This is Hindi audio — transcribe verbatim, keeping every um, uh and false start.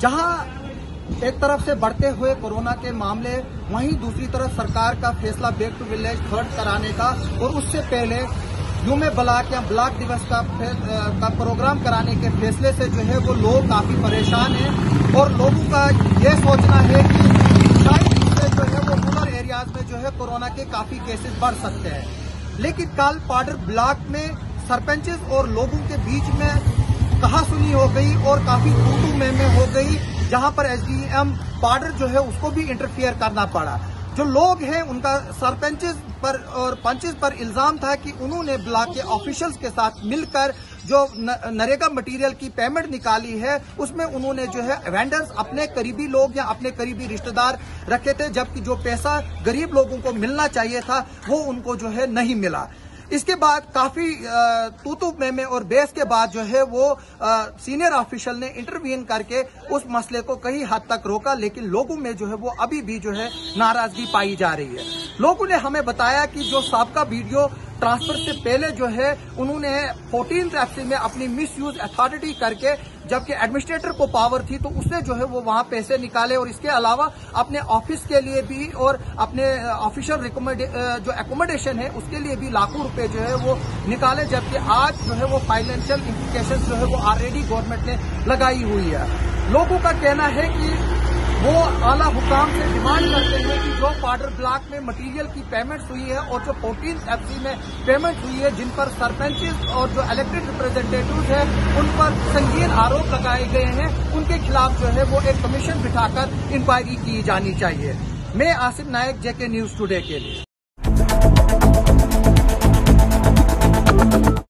जहां एक तरफ से बढ़ते हुए कोरोना के मामले, वहीं दूसरी तरफ सरकार का फैसला बैक टू विलेज थर्ड कराने का और उससे पहले यूमे ब्लॉक या ब्लॉक दिवस का, का प्रोग्राम कराने के फैसले से जो है वो लोग काफी परेशान हैं और लोगों का ये सोचना है कि शायद इससे जो है वो रूरल एरियाज में जो है कोरोना के काफी केसेस बढ़ सकते हैं। लेकिन कल पाडर ब्लॉक में सरपंचेस और लोगों के बीच में कहा सुनी हो गई और काफी तू में में हो गई, जहां पर एसडीएम पाडर जो है उसको भी इंटरफियर करना पड़ा। जो लोग हैं उनका सरपंचेस पर और पंचेस पर इल्जाम था कि उन्होंने ब्लॉक के ऑफिशियल्स के साथ मिलकर जो नरेगा मटेरियल की पेमेंट निकाली है उसमें उन्होंने जो है वेंडर्स अपने करीबी लोग या अपने करीबी रिश्तेदार रखे थे, जबकि जो पैसा गरीब लोगों को मिलना चाहिए था वो उनको जो है नहीं मिला। इसके बाद काफी तू तू में में और बहस के बाद जो है वो आ, सीनियर ऑफिशियल ने इंटरवीन करके उस मसले को कई हद तक रोका, लेकिन लोगों में जो है वो अभी भी जो है नाराजगी पाई जा रही है। लोगों ने हमें बताया कि जो साबका वीडियो ट्रांसफर से पहले जो है उन्होंने फोर्टीन्थ अप्रैल में अपनी मिस यूज अथॉरिटी करके, जबकि एडमिनिस्ट्रेटर को पावर थी तो उसने जो है वो वहां पैसे निकाले और इसके अलावा अपने ऑफिस के लिए भी और अपने ऑफिशियल जो एकोमोडेशन है उसके लिए भी लाखों रुपए जो है वो निकाले, जबकि आज जो है वो फाइनेंशियल इम्प्लीकेशन जो है वो ऑलरेडी गवर्नमेंट ने लगाई हुई है। लोगों का कहना है कि वो आला हुकाम से डिमांड करते हैं कि जो पाडर ब्लॉक में मटेरियल की पेमेंट हुई है और जो फोर्टीन्थ अप्रैल में पेमेंट हुई है, जिन पर सरपंचेस और जो इलेक्टेड रिप्रेजेंटेटिव्स हैं उन पर संगीन आरोप लगाए गए हैं, उनके खिलाफ जो है वो एक कमीशन बिठाकर इंक्वायरी की जानी चाहिए। मैं Asif Nayak, JK News Today के लिए।